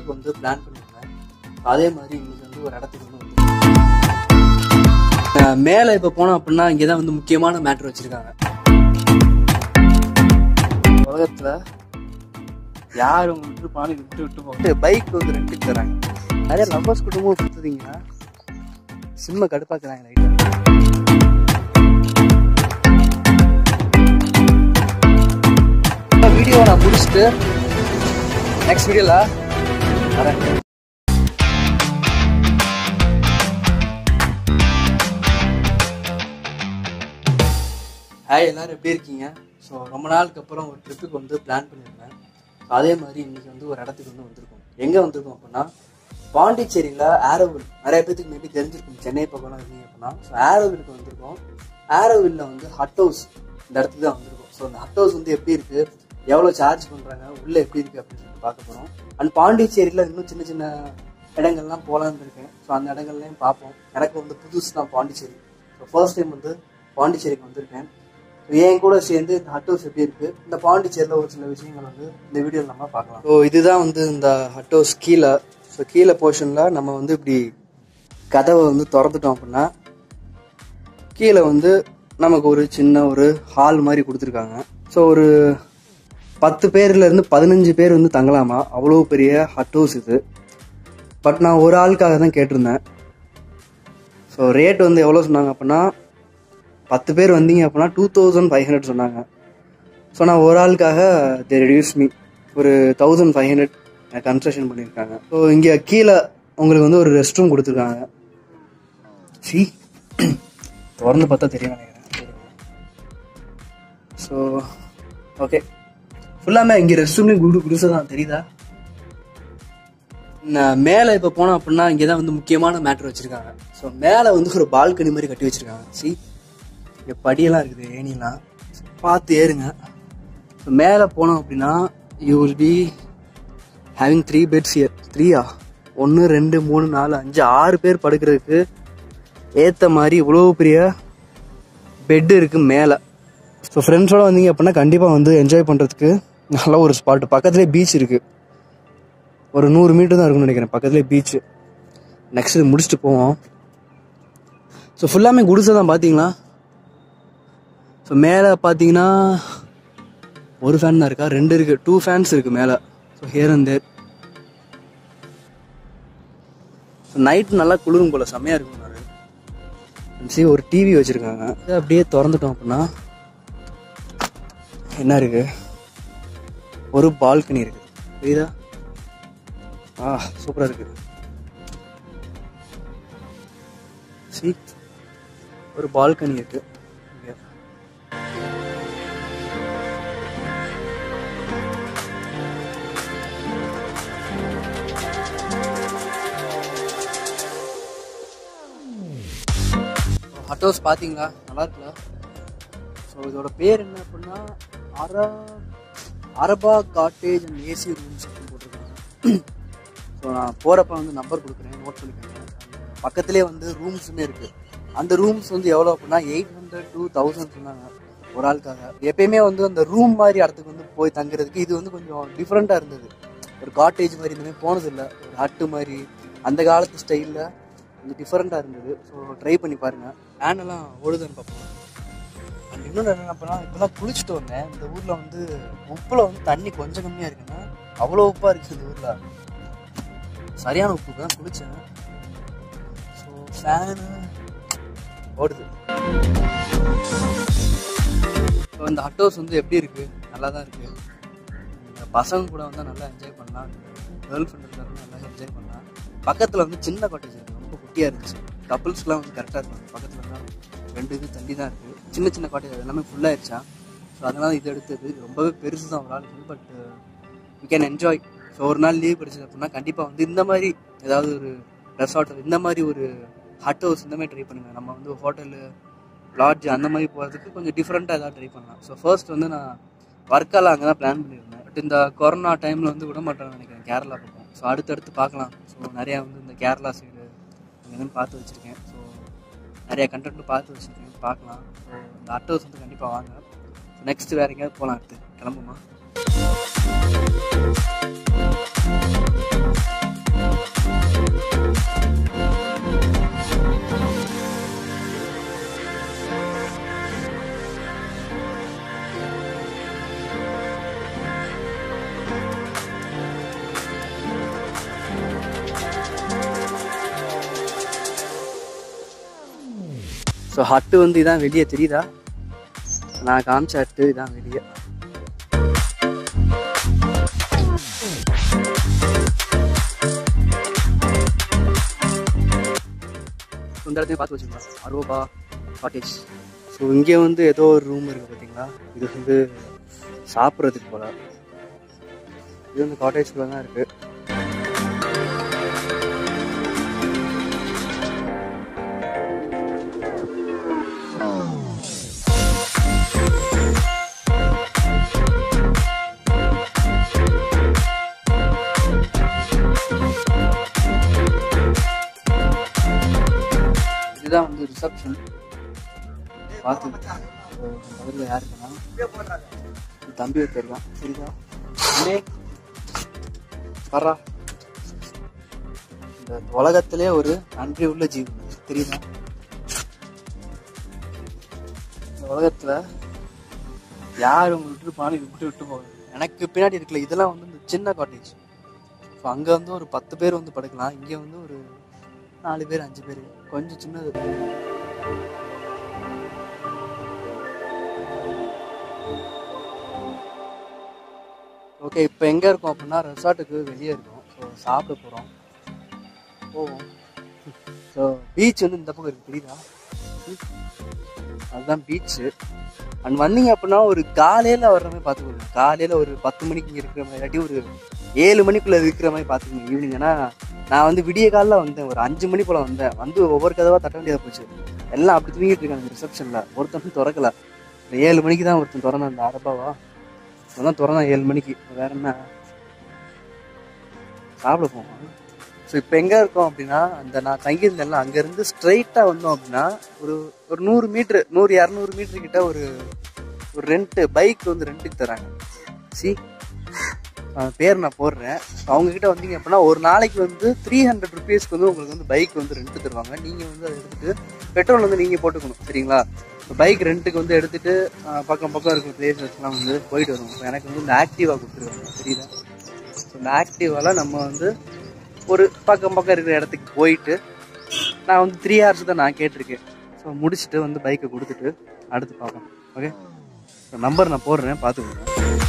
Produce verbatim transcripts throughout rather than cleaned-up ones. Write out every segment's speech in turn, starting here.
ட்ரிப்புக்கு வந்து பிளான் பண்ணியிருந்தேன். அதே மாதிரி இன்னைக்கு வந்து ஒரு இடத்துக்கு வந்து வந்து மேலே இப்போ போனோம் அப்படின்னா இங்கே தான் வந்து முக்கியமான மேட்ரு வச்சுருக்காங்க. உலகத்தில் யார் உங்க விட்டு பானி விட்டு விட்டு போட்டு பைக் வந்து ரெண்டுக்கு தராங்க. நிறைய லவ்வர்ஸ் குடும்பம் கொடுத்துட்டீங்கன்னா சிம்ம கடுப்பாக்குறாங்க. லைட்டாக வீடியோ நான் முடிச்சுட்டு நெக்ஸ்ட் வீடியோல வரேன். ஹாய், எல்லாரும் எப்படி இருக்கீங்க? ஸோ ரொம்ப நாளுக்கு அப்புறம் ஒரு ட்ரிப்புக்கு வந்து பிளான் பண்ணியிருந்தேன். ஸோ அதே மாதிரி இன்னைக்கு வந்து ஒரு இடத்துக்கு வந்து வந்திருக்கோம். எங்கே வந்திருக்கோம் அப்படின்னா பாண்டிச்சேரியில் ஆரோவில். நிறைய பேருக்கு மேபி தெரிஞ்சிருக்கும், சென்னை பக்கம்லாம் இருக்கீங்க அப்படின்னா. ஸோ ஆரோவிலுக்கு வந்திருக்கோம். ஆரோவில்ல வந்து ஹட் ஹவுஸ் இந்த இடத்துக்கு தான் வந்திருக்கோம். ஸோ அந்த ஹட் ஹவுஸ் வந்து எப்படி இருக்குது, எவ்வளோ சார்ஜ் பண்ணுறாங்க, உள்ளே எப்படி இருக்குது அப்படின்னு சொல்லிட்டு பார்க்க போகிறோம். அண்ட் பாண்டிச்சேரியில் இன்னும் சின்ன சின்ன இடங்கள்லாம் போகலான்னு இருக்கேன். ஸோ அந்த இடங்கள்லையும் பார்ப்போம். எனக்கு வந்து புதுசு தான் பாண்டிச்சேரி. ஸோ ஃபர்ஸ்ட் டைம் வந்து பாண்டிச்சேரிக்கு வந்திருக்கேன். என் கூட சேர்ந்து இந்த ஹட் ஹவுஸ் எப்படி இருக்குது, இந்த பாண்டிச்சேரியில் ஒரு சில விஷயங்கள் வந்து இந்த வீடியோவில் நம்ம பார்க்கலாம். ஸோ இதுதான் வந்து இந்த ஹட் ஹவுஸ் கீழே. ஸோ கீழே போர்ஷனில் நம்ம வந்து இப்படி கதவை வந்து திறந்துட்டோம் அப்படின்னா கீழே வந்து நமக்கு ஒரு சின்ன ஒரு ஹால் மாதிரி கொடுத்துருக்காங்க. ஸோ ஒரு பத்து பேர்லேருந்து பதினஞ்சு பேர் வந்து தங்கலாமா, அவ்வளோ பெரிய ஹட் ஹவுஸ் இது. பட் நான் ஒரு ஆளுக்காக தான் கேட்டிருந்தேன். ஸோ ரேட் வந்து எவ்வளோ சொன்னாங்க அப்படின்னா, பத்து பேர் வந்தீங்க அப்படின்னா டூ தௌசண்ட் ஃபைவ் ஹண்ட்ரட் சொன்னாங்க. ஸோ நான் ஒரு ஆளுக்காக தே ரெடியூஸ் மீ ஒரு தௌசண்ட் ஃபைவ் ஹண்ட்ரட் கன்செஷன் பண்ணியிருக்காங்க. ஸோ இங்கே கீழே உங்களுக்கு வந்து ஒரு ரெஸ்ட் ரூம் கொடுத்துருக்காங்க. சி திறந்து பார்த்தா தெரியும் நினைக்கிறேன். ஸோ ஓகே, ஃபுல்லாமே இங்கே ரெஸ்ட் ரூம்லேயும் குடு குடிசை தான் தெரியுதா. மேலே இப்போ போனோம் அப்படின்னா இங்கே தான் வந்து முக்கியமான மேட்ரு வச்சுருக்காங்க. ஸோ மேலே வந்து ஒரு பால்கனி மாதிரி கட்டி வச்சுருக்காங்க. சி இங்கே படியெல்லாம் இருக்குது, ஏனிலாம் பார்த்து ஏறுங்க. ஸோ மேலே போனோம் அப்படின்னா you will be having three beds year. த்ரீயா ஒன்று ரெண்டு மூணு நாலு அஞ்சு ஆறு பேர் படுக்கிறதுக்கு ஏற்ற மாதிரி இவ்வளோ பெரிய பெட்டு இருக்குது மேலே. ஸோ ஃப்ரெண்ட்ஸோடு வந்தீங்க அப்படின்னா கண்டிப்பாக வந்து என்ஜாய் பண்ணுறதுக்கு நல்ல ஒரு ஸ்பாட்டு. பக்கத்துலேயே பீச் இருக்குது. ஒரு நூறு மீட்டர் தான் இருக்குன்னு நினைக்கிறேன் பக்கத்துலேயே பீச்சு. நெக்ஸ்ட் இது முடிச்சுட்டு போவோம். ஸோ ஃபுல்லாமே குடிசை தான் பார்த்தீங்களா. ஸோ மேலே பார்த்தீங்கன்னா ஒரு ஃபேன் தான் இருக்கா, ரெண்டு இருக்குது, டூ ஃபேன்ஸ் இருக்குது மேலே. So here and there. So night நல்லா குளிரும் போல், செம்மையாக இருக்கும். நான் சரி ஒரு டிவி வச்சுருக்காங்க. இதை அப்படியே திறந்துட்டோம் அப்படின்னா என்ன இருக்குது, ஒரு பால்கனி இருக்குது. புரியுதா? ஆ சூப்பராக இருக்குது. சி ஒரு பால்கனி இருக்குது. ஹட் ஹவுஸ் பார்த்தீங்களா, நல்லா இருக்குல்ல. ஸோ இதோட பேர் என்ன அப்படின்னா அரா அரபா காட்டேஜ் அண்ட் ஏசி ரூம்ஸ் அப்படின்னு போட்டிருக்காங்க. ஸோ நான் போகிறப்ப வந்து நம்பர் கொடுக்குறேன், நோட் பண்ணிக்கிறேன். பக்கத்துலேயே வந்து ரூம்ஸுமே இருக்குது. அந்த ரூம்ஸ் வந்து எவ்வளோ அப்படின்னா எயிட் ஹண்ட்ரட் டூ தௌசண்ட் சொன்னாங்க ஒரு ஆளுக்காக. எப்பயுமே வந்து அந்த ரூம் மாதிரி இடத்துக்கு வந்து போய் தங்குறதுக்கு இது வந்து கொஞ்சம் டிஃப்ரெண்ட்டாக இருந்தது. ஒரு காட்டேஜ் மாதிரி இந்த மாதிரி போனதில்லை, ஒரு ஹட்டு மாதிரி அந்த காலத்து ஸ்டைலில் கொஞ்சம் டிஃப்ரெண்ட்டாக இருந்தது. ஸோ ட்ரை பண்ணி பாருங்கள். ஃபேனெல்லாம் ஓடுதுன்னு பார்ப்போம். அண்ட் இன்னொன்று என்ன அப்படின்னா, இப்போலாம் குளிச்சுட்டு வந்தேன். இந்த ஊரில் வந்து உப்பில் வந்து தண்ணி கொஞ்சம் கம்மியாக இருக்குன்னா அவ்வளோ உப்பாக இருக்குது இந்த ஊரில். சரியான உப்பு தான் குளித்தேன். ஸோ ஃபேனு ஓடுது. ஸோ இந்த ஹட் ஹவுஸ் வந்து எப்படி இருக்குது, நல்லா தான் இருக்குது. பசங்க கூட வந்தால் நல்லா என்ஜாய் பண்ணலாம். கேர்ள் ஃப்ரெண்ட் இருந்தாலும் நல்லா என்ஜாய் பண்ணலாம். பக்கத்தில் வந்து சின்ன காட்டேஜ் இருக்குது, ரொம்ப குட்டியாக இருந்துச்சு. கப்புள்ஸ்லாம் வந்து கரெக்டாக இருக்கும். பக்கத்தில் தான் ரெண்டு இது தள்ளி தான் இருக்குது. சின்ன சின்ன காட்டேஜ் எல்லாமே ஃபுல்லாகிடுச்சா. ஸோ அதனால் இது எடுத்தது ரொம்பவே பெருசு தான் ஒரு ஆளுக்கு. But you can enjoy. So ஒரு நாள் லீவ் கிடைச்சது அப்படின்னா கண்டிப்பாக வந்து இந்த மாதிரி ஏதாவது ஒரு ரெசார்ட், இந்த மாதிரி ஒரு ஹட் ஹவுஸ் இந்த மாதிரி ட்ரை பண்ணுங்கள். நம்ம வந்து ஹோட்டலு லாட்ஜ் அந்த மாதிரி போகிறதுக்கு கொஞ்சம் டிஃப்ரெண்ட்டாக ஏதாவது ட்ரை பண்ணலாம். ஸோ ஃபர்ஸ்ட் வந்து நான் ஒர்க்கால் அங்கே தான் பிளான் பண்ணியிருந்தேன். பட் இந்த கொரோனா டைமில் வந்து விட மாட்டேன்னு நினைக்கிறேன், கேரளா பக்கம். ஸோ அடுத்தடுத்து பார்க்கலாம். ஸோ நிறையா வந்து இந்த கேரளா சைடு அங்கேருந்து பார்த்து வச்சுருக்கேன். ஸோ நிறையா கண்டென்ட்டும் பார்த்து வச்சுருக்கேன், பார்க்கலாம். ஸோ இந்த ஹட் ஹவுஸ் வந்து கண்டிப்பாக வாங்க. ஸோ நெக்ஸ்ட்டு வேறு எங்கேயாவது போகலாம். அடுத்து கிளம்புமா? ஸோ ஹட்டு வந்து இதான் வெளியே தெரியுதா, நான் காமிச்ச ஹட்டு இதான் வெளியே. இந்த இடத்தையும் பார்த்து வச்சுக்கலாம், அரோபா காட்டேஜ். ஸோ இங்கே வந்து ஏதோ ஒரு ரூம் இருக்குது பார்த்தீங்களா, இது வந்து சாப்பிட்றதுக்கு போல. இது வந்து காட்டேஜ்குள்ள தான் இருக்குது. இதுதான் வந்து ரிசப்ஷன். பார்த்து பதில் யார் இருக்குன்னா தம்பி வச்சிருக்கான். சரிதா வரா, இந்த உலகத்திலே ஒரு நன்றி உள்ள ஜீவன் தெரியுதா. இந்த உலகத்துல யார் உங்க விட்டு பானி விட்டு விட்டு போகணும். எனக்கு பின்னாடி இருக்குல்ல, இதெல்லாம் வந்து இந்த சின்ன காட்டேஜ். ஸோ அங்கே வந்து ஒரு பத்து பேர் வந்து படுக்கலாம், இங்கே வந்து ஒரு நாலு பேர் அஞ்சு பேர், கொஞ்சம் சின்னது. ஓகே, இப்போ எங்கே இருக்கோம் அப்படின்னா ரெசார்ட்டுக்கு வெளியே இருக்கோம். ஸோ சாப்பிட போகிறோம், போவோம். ஸோ பீச் வந்து இந்த பக்கம் இருக்குது தெரியுதா, அதுதான் பீச்சு. அண்ட் வந்தீங்க அப்படின்னா ஒரு காலையில் வர்ற மாதிரி பார்த்துக்கோங்க. காலையில் ஒரு பத்து மணிக்கு இங்கே இருக்கிற மாதிரி, இல்லாட்டி ஒரு ஏழு மணிக்குள்ளே இருக்கிற மாதிரி பார்த்துக்கோங்க ஈவினிங். ஏன்னா நான் வந்து விடிய காலில் வந்தேன், ஒரு அஞ்சு மணி போல் வந்தேன். வந்து ஒவ்வொரு கதவாக தட்ட வேண்டியதாக போச்சு. எல்லாம் அப்படி தூங்கிட்டு இருக்காங்க ரிசப்ஷனில். ஒருத்தன் திறக்கலை. ஏழு மணிக்கு தான் ஒருத்தன் திறந்தான், அந்த அரபாவா அதான் திறந்தான் ஏழு மணிக்கு. வேற என்ன, சாப்பிட போவோம். ஸோ இப்போ எங்கே இருக்கோம் அப்படின்னா, அந்த நான் தங்கியிருந்தேன்ல அங்கேருந்து ஸ்ட்ரைட்டாக வந்தோம் அப்படின்னா ஒரு ஒரு நூறு மீட்ரு நூறு இரநூறு மீட்ரு கிட்ட ஒரு ஒரு ரெண்ட்டு பைக் வந்து ரெண்ட்டுக்கு தராங்க. சி பேர் நான் போடுறேன். அவங்கக்கிட்ட வந்தீங்க அப்படின்னா ஒரு நாளைக்கு வந்து த்ரீ ஹண்ட்ரட் ருபீஸ்க்கு வந்து உங்களுக்கு வந்து பைக் வந்து ரெண்ட்டு தருவாங்க. நீங்கள் வந்து அதை எடுத்துகிட்டு பெட்ரோல் வந்து நீங்கள் போட்டுக்கணும். சரிங்களா. பைக் ரெண்ட்டுக்கு வந்து எடுத்துகிட்டு பக்கம் பக்கம் இருக்கிற பிளேசஸ்லாம் வந்து போயிட்டு வருவோம். இப்போ எனக்கு வந்து இந்த ஆக்டிவா கொடுத்துருக்காங்க தெரியுதா. ஸோ இந்த ஆக்டிவாவில் நம்ம வந்து ஒரு பக்கம் பக்கம் இருக்கிற இடத்துக்கு போயிட்டு, நான் வந்து த்ரீ ஹவர்ஸ் தான் நான் கேட்டிருக்கேன். ஸோ முடிச்சுட்டு வந்து பைக்கை கொடுத்துட்டு அடுத்து பார்ப்போம். ஓகே, நம்பர் நான் போடுறேன், பார்த்துக்கோங்க.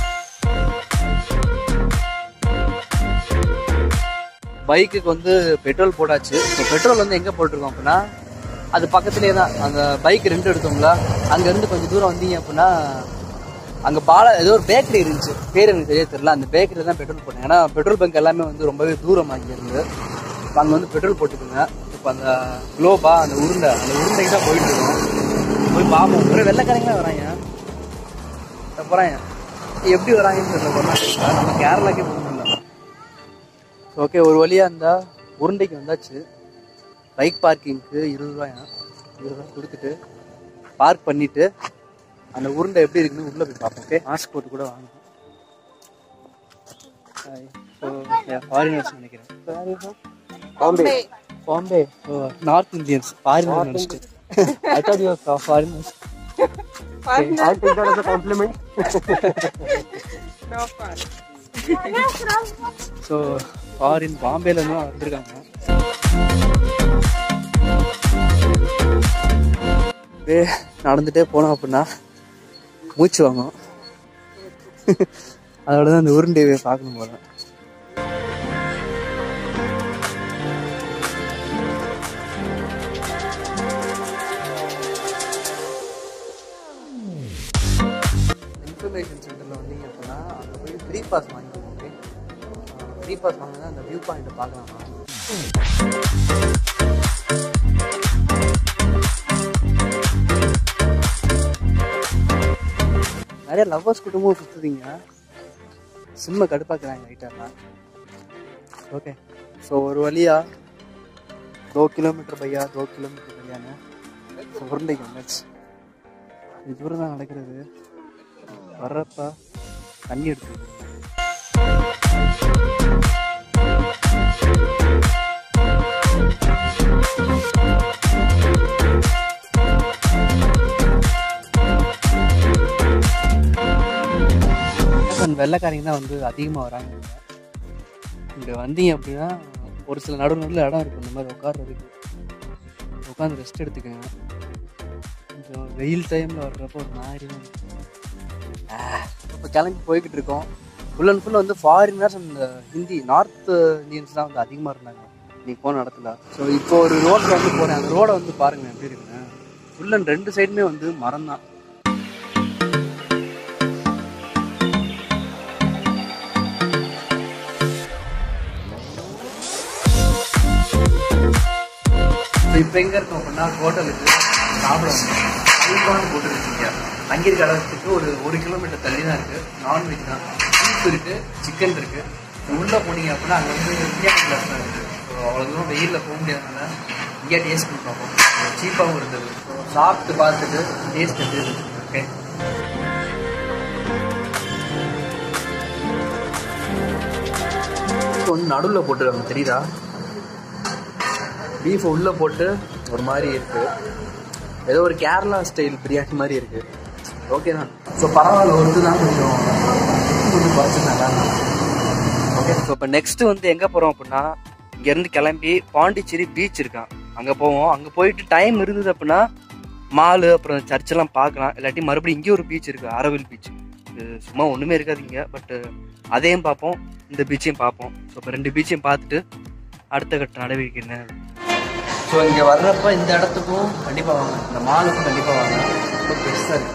பைக்குக்கு வந்து பெட்ரோல் போட்டாச்சு. ஸோ பெட்ரோல் வந்து எங்கே போட்டிருக்கோம் அப்படின்னா அது பக்கத்துலேயே தான். அந்த பைக் ரெண்டு எடுத்தோங்களா, அங்கேருந்து கொஞ்சம் தூரம் வந்தீங்க அப்படின்னா அங்கே பால ஏதோ ஒரு பேக்கரி இருந்துச்சு, பேர் எனக்கு தெரிய தெரியல. அந்த பேக்கரியில் தான் பெட்ரோல் போட்டேன். ஏன்னா பெட்ரோல் பங்க் எல்லாமே வந்து ரொம்பவே தூரம் அங்கேருந்து. அங்கே வந்து பெட்ரோல் போட்டுக்கோங்க. இப்போ அந்த குளோபா அந்த உருண்டை அந்த உருண்டைக்கு தான் போயிட்டு இருக்கோம். போய் பார்ப்போம். ஒரே வெள்ளைக்காரங்களாம் வராங்க போகிறாங்க. எப்படி வராங்கன்னு தெரியல. போகிறாங்க நம்ம கேரளாக்கே போக முடியல. ஓகே, ஒரு வழியாக இருந்தால் உருண்டைக்கு வந்தாச்சு. பைக் பார்க்கிங்க்கு இருபது ரூபாயா, இருபது ரூபா கொடுத்துட்டு பார்க் பண்ணிவிட்டு அந்த உருண்டை எப்படி இருக்குன்னு உள்ளே போய் பார்ப்போம். ஓகே, மாஸ்க் போட்டு கூட வாங்கணும். ஸோ ஃபாரினர்ஸ் நினைக்கிறேன். பாம்பே பாம்பே ஓ நார்த் இந்தியன்ஸ் ஃபாரினர் நினச்சிட்டு. I thought you were foreigners. Okay, I'll take that as a compliment. No fun. So foreign பாம்பேலேருந்து தான் வந்திருக்காங்க. அப்படியே நடந்துகிட்டே போனோம் அப்படின்னா மூச்சு வாங்கும். அதோட தான் அந்த உருண்டையை பார்க்கணும் போல. இன்ஃபர்மேஷன் சென்டரில் வந்தீங்க அப்படின்னா அங்கே போய் ஃப்ரீ பாஸ் வாங்கிக்கோங்க. ஃப்ரீ பாஸ் வாங்கினா அந்த வியூ பாயிண்ட்டை பார்க்கலாமா. நிறைய லவ்வர்ஸ் குடும்பம் சுற்றுதீங்க, சிம்மை கடுப்பாக்குறாங்க லைட்டாக. ஓகே, ஸோ ஒரு வழியாக दो किलोमीटर भैया दो किलोमीटर भैयाன்னு உருண்டைக்கு வந்தாச்சு. இது தூரம் தான் நடக்கிறது. வர்றப்ப தண்ணி எடுத்து வெள்ளைக்காரங்க தான் வந்து அதிகமாக வராங்க. இங்கே வந்தீங்க அப்படின்னா ஒரு சில நடு நடுவில் இடம் இருக்கும் இந்த மாதிரி உட்கார்றதுக்கு. உட்காந்து ரெஸ்ட் எடுத்துக்கோங்க. ஸோ வெயில் டைமில் வர்றப்போ ஒரு மாதிரி இப்போ கிளம்பி போய்கிட்டு இருக்கோம். ஃபுல் அண்ட் ஃபுல் வந்து ஃபாரினர்ஸ் அந்த ஹிந்தி நார்த் இந்தியன்ஸ் தான் வந்து அதிகமாக இருந்தாங்க நீ போன இடத்துல. ஸோ இப்போ ஒரு ரோட்டில் வந்து போகிறேன். அந்த ரோடை வந்து பாருங்கள் எப்படி இருக்குன்னு. ஃபுல் அண்ட் ரெண்டு சைடுமே வந்து மரம் தான். இப்போ எங்கே இருக்கோம் அப்படின்னா ஹோட்டலுக்கு சாப்பிட அல்வான்னு போட்டுருக்கீங்க. அங்கே இருக்க இடத்துக்கு ஒரு ஒரு கிலோமீட்டர் தள்ளி தான் இருக்குது. நான்வெஜ் தான், பீஃப் இருக்குது, சிக்கன் இருக்குது. உள்ளே போனீங்க அப்படின்னா அங்கே வந்து பிரியாணி கிளாஸ் தான் இருக்குது. ஸோ அவ்வளோ தூரம் வெயிலில் போக முடியாதனால இங்கே டேஸ்ட் பண்ணி பார்ப்போம். சீப்பாகவும் இருந்தது. ஸோ சாப்பிட்டு பார்த்துட்டு டேஸ்ட் எப்படி இருக்குது. ஓகே, ஒன்று நடுவில் போட்டுருக்காங்க தெரியுதா? பீஃப் உள்ளே போட்டு ஒரு மாதிரி இருக்குது. ஏதோ ஒரு கேரளா ஸ்டைல் பிரியாணி மாதிரி இருக்குது. ஓகே தான். ஸோ பரவாயில்ல, ஒன்று தான் கொஞ்சம் கொஞ்சம் குறைச்சிருந்தாங்க. ஓகே, ஸோ இப்போ நெக்ஸ்ட்டு வந்து எங்கே போகிறோம் அப்படின்னா இங்கேருந்து கிளம்பி பாண்டிச்சேரி பீச் இருக்கான், அங்கே போவோம். அங்கே போயிட்டு டைம் இருந்தது அப்படின்னா மாலு அப்புறம் சர்ச்செல்லாம் பார்க்கலாம். இல்லாட்டி மறுபடியும் இங்கே ஒரு பீச் இருக்குது, ஆரோவில் பீச். இது சும்மா ஒன்றுமே இருக்காது இங்கே, பட்டு அதையும் பார்ப்போம், இந்த பீச்சையும் பார்ப்போம். ஸோ இப்போ ரெண்டு பீச்சையும் பார்த்துட்டு அடுத்த கட்ட நடவடிக்கை என்ன. ஸோ இங்கே வர்றப்போ இந்த இடத்துக்கும் கண்டிப்பாக வாங்க, இந்த மாலுக்கும் கண்டிப்பாக வாங்க. ரொம்ப பெருசாக இருக்குது.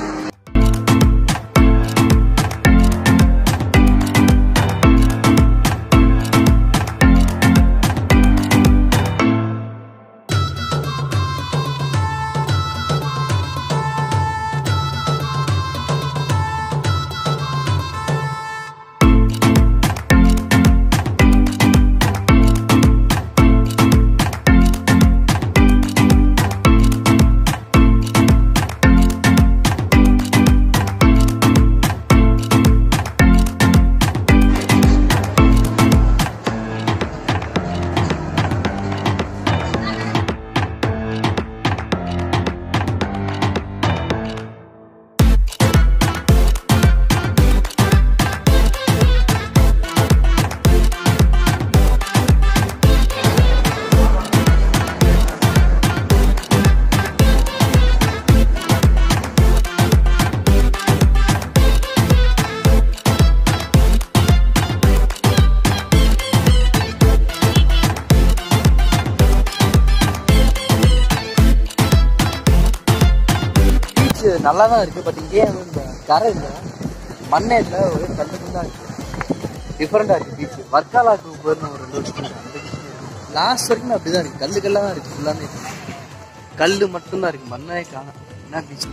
நல்லா தான் இருக்குது. பட் இங்கே இந்த கரை இல்லை, மண்ணே இல்லை, ஒரே கல்லுக்கு தான் இருக்குது. டிஃப்ரெண்டாக இருக்குது பீச். வர்க்காலாக்கு போயிருந்த ஒரு ரெண்டு வருஷம் அந்த பீச் லாஸ்ட் வரைக்கும் அப்படி தான் இருக்குது. கல்லு கல்லாக தான் இருக்குது. ஃபுல்லாமே கல் மட்டும்தான் இருக்குது, மண்ணே காணும். என்ன பீச்?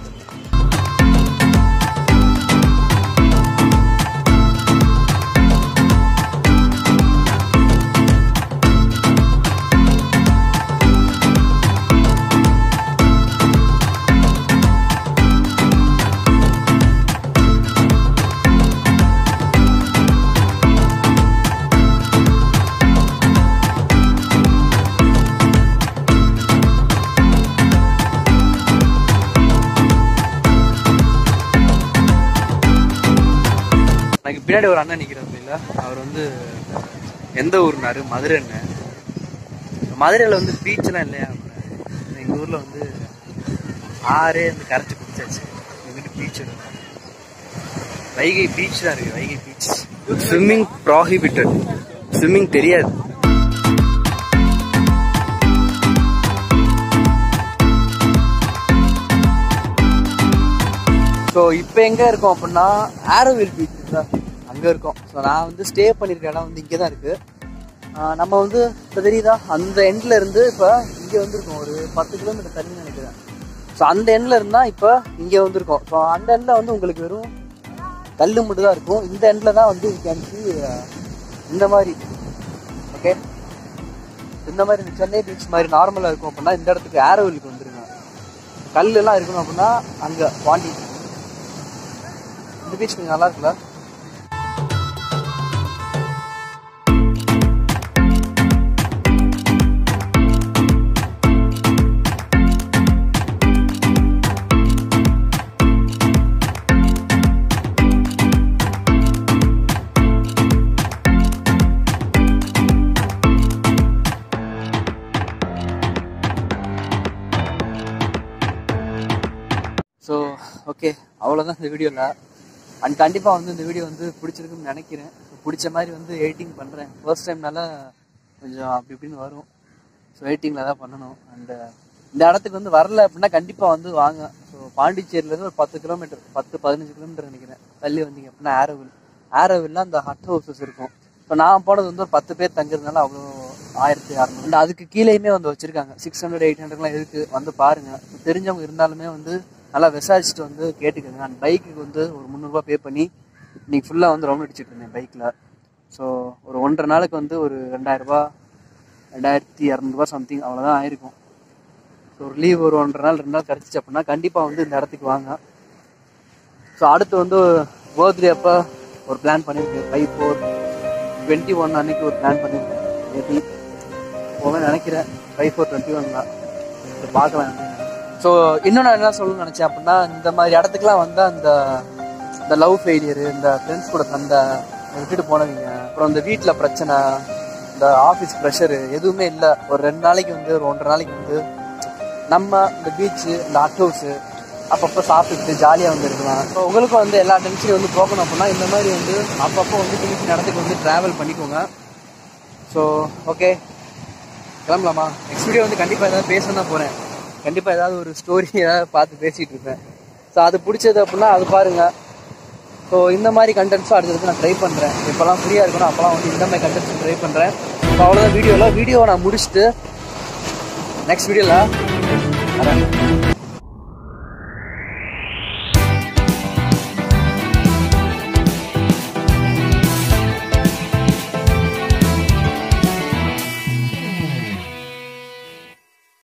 எனக்கு பின்னாடி ஒரு அண்ணன் நிற்கிறாரு இல்லை, அவர் வந்து எந்த ஊர்னாரு? மதுரை அண்ணன். மதுரையில் வந்து பீச்செலாம் இல்லையா? எங்கள் ஊரில் வந்து ஆறே வந்து கரைச்சி குடிச்சாச்சு. எங்கிட்ட பீச் இருக்கு, வைகை பீச் தான் இருக்குது. Vaigai beach. Swimming prohibited, swimming தெரியாது. ஸோ இப்போ எங்கே இருக்கோம் அப்படின்னா ஆரோவில் பீச் தான், அங்கே இருக்கோம். ஸோ நான் வந்து ஸ்டே பண்ணியிருக்க இடம் வந்து இங்கே தான் இருக்குது. நம்ம வந்து இப்போ தெரியுதா அந்த எண்டில் இருந்து இப்போ இங்கே வந்துருக்கோம், ஒரு பத்து கிலோமீட்டர் தண்ணி நினைக்கிறேன். ஸோ அந்த எண்டில் இருந்தால் இப்போ இங்கே வந்திருக்கோம். ஸோ அந்த எண்டில் வந்து உங்களுக்கு வெறும் கல் மட்டும் தான் இருக்கும். இந்த எண்டில் தான் வந்து கேன்சி இந்த மாதிரி. ஓகே, இந்த மாதிரி இந்த சென்னை பீச் மாதிரி நார்மலாக இருக்கும் அப்படின்னா இந்த இடத்துக்கு ஆரோவிலுக்கு வந்துருங்க. கல் எல்லாம் இருக்கணும் அப்படின்னா அங்கே பாண்டி. இந்த பீச் கொஞ்சம் நல்லா இருக்குல்ல? ஓகே அவ்வளோதான் இந்த வீடியோவில். அண்ட் கண்டிப்பாக வந்து இந்த வீடியோ வந்து பிடிச்சிருக்குன்னு நினைக்கிறேன். பிடிச்ச மாதிரி வந்து எடிட்டிங் பண்ணுறேன். ஃபர்ஸ்ட் டைம்னால கொஞ்சம் அப்படி இப்படின்னு வரும். ஸோ எடிட்டிங்கில் தான் பண்ணணும். அண்டு இந்த இடத்துக்கு வந்து வரல அப்படின்னா கண்டிப்பாக வந்து வாங்க. ஸோ பாண்டிச்சேரியிலேருந்து ஒரு பத்து கிலோமீட்டர் பத்து பதினஞ்சு கிலோமீட்டர் நினைக்கிறேன் தள்ளி வந்தீங்க அப்படின்னா ஆரோவில் ஆரோவில்ல அந்த ஹட் ஹவுசஸ் இருக்கும். ஸோ நான் போனது வந்து ஒரு பத்து பேர் தங்குறதுனால அவ்வளோ ஆயிரத்தி அறநூறு. அதுக்கு கீழேயுமே வந்து வச்சுருக்காங்க. சிக்ஸ் ஹண்ட்ரட் எயிட் ஹண்ட்ரட்லாம் இருக்குது. வந்து பாருங்கள். தெரிஞ்சவங்க இருந்தாலுமே வந்து நல்லா விசாரிச்சுட்டு வந்து கேட்டுக்கோங்க. நான் பைக்குக்கு வந்து ஒரு முந்நூறுரூவா பே பண்ணி இன்னைக்கு ஃபுல்லாக வந்து ரவுண்ட் அடிச்சுட்டு இருந்தேன் பைக்கில். ஸோ ஒரு ஒன்றரை நாளுக்கு வந்து ஒரு ரெண்டாயிரரூபா ரெண்டாயிரத்தி இரநூறுபா சம்திங் அவ்வளோதான் ஆயிருக்கும். ஸோ ஒரு லீவ் ஒரு ஒன்றரை நாள் ரெண்டு நாள் கிடச்சிச்சு அப்படின்னா கண்டிப்பாக வந்து இந்த இடத்துக்கு வாங்க. ஸோ அடுத்து வந்து பர்த்டே அப்போ ஒரு பிளான் பண்ணியிருக்கேன். ஃபைவ் ஃபோர் டுவெண்ட்டி ஒன் அன்னைக்கு ஒரு பிளான் பண்ணியிருக்கேன். மேபி போவேன் நினைக்கிறேன். ஃபைவ் ஃபோர் டுவெண்ட்டி ஒன் தான் பார்க்கலாம். ஸோ இன்னும் நான் என்ன சொல்லணும்னு நினச்சேன் அப்படின்னா இந்த மாதிரி இடத்துக்குலாம் வந்து அந்த இந்த லவ் ஃபெயிலியரு, இந்த ஃப்ரெண்ட்ஸ் கூட சண்டை, விட்டுட்டு போனவங்க, அப்புறம் இந்த வீட்டில் பிரச்சனை, இந்த ஆஃபீஸ் ப்ரெஷரு எதுவுமே இல்லை. ஒரு ரெண்டு நாளைக்கு வந்து ஒரு ஒன்றரை நாளைக்கு வந்து நம்ம இந்த பீச்சு, இந்த ஹட் ஹவுஸு அப்பப்போ சாப்பிட்டுட்டு ஜாலியாக வந்து இருக்கலாம். ஸோ உங்களுக்கும் வந்து எல்லா டென்ஷனையும் வந்து போகணும் அப்படின்னா இந்த மாதிரி வந்து அப்பப்போ வந்து சின்ன சின்ன இடத்துக்கு வந்து ட்ராவல் பண்ணிக்கோங்க. ஸோ ஓகே கிளம்பலாமா? நெக்ஸ்ட் வீடியோ வந்து கண்டிப்பாக ஏதாவது பேச தான் போகிறேன். கண்டிப்பாக ஏதாவது ஒரு ஸ்டோரி ஏதாவது பார்த்து பேசிகிட்டு இருப்பேன். ஸோ அது பிடிச்சது அப்படின்னா அது பாருங்கள். ஸோ இந்த மாதிரி கண்டென்ட்ஸும் அடுத்தது நான் ட்ரை பண்ணுறேன். எப்போல்லாம் ஃப்ரீயாக இருக்கணும் அப்போல்லாம் வந்து இந்த மாதிரி கண்டென்ட்ஸ் ட்ரை பண்ணுறேன். ஸோ அவ்வளோதான் வீடியோவில். வீடியோவை நான் முடிச்சுட்டு நெக்ஸ்ட் வீடியோவில் வரேன்.